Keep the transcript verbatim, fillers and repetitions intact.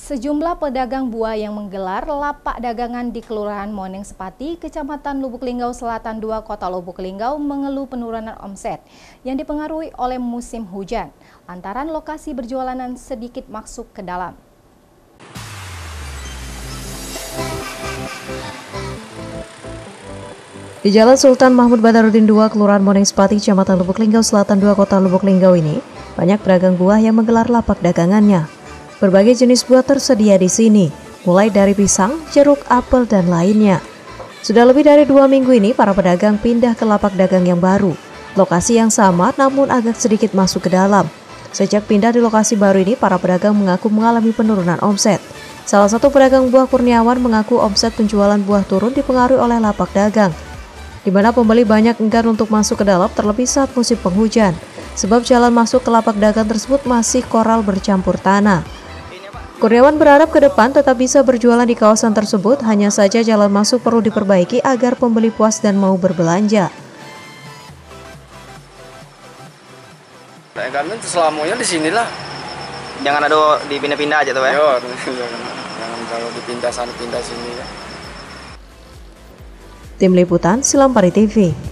Sejumlah pedagang buah yang menggelar lapak dagangan di Kelurahan Moneng Sepati, Kecamatan Lubuk Linggau Selatan dua, Kota Lubuk Linggau mengeluh penurunan omset yang dipengaruhi oleh musim hujan, lantaran lokasi berjualan sedikit masuk ke dalam. Di Jalan Sultan Mahmud Badarudin dua, Kelurahan Moneng Sepati, Kecamatan Lubuk Linggau Selatan dua, Kota Lubuk Linggau ini, banyak pedagang buah yang menggelar lapak dagangannya. Berbagai jenis buah tersedia di sini, mulai dari pisang, jeruk, apel, dan lainnya. Sudah lebih dari dua minggu ini, para pedagang pindah ke lapak dagang yang baru. Lokasi yang sama, namun agak sedikit masuk ke dalam. Sejak pindah di lokasi baru ini, para pedagang mengaku mengalami penurunan omset. Salah satu pedagang buah Kurniawan mengaku omset penjualan buah turun dipengaruhi oleh lapak dagang, di mana pembeli banyak enggan untuk masuk ke dalam terlebih saat musim penghujan, sebab jalan masuk ke lapak dagang tersebut masih koral bercampur tanah. Kurniawan berharap ke depan tetap bisa berjualan di kawasan tersebut, hanya saja jalan masuk perlu diperbaiki agar pembeli puas dan mau berbelanja. Kami selamanya di sinilah. Jangan ada dipindah-pindah aja tuh ya. Yo, jangan, jangan kalau dipindah sana pindah sini ya. Tim Liputan Silampari T V.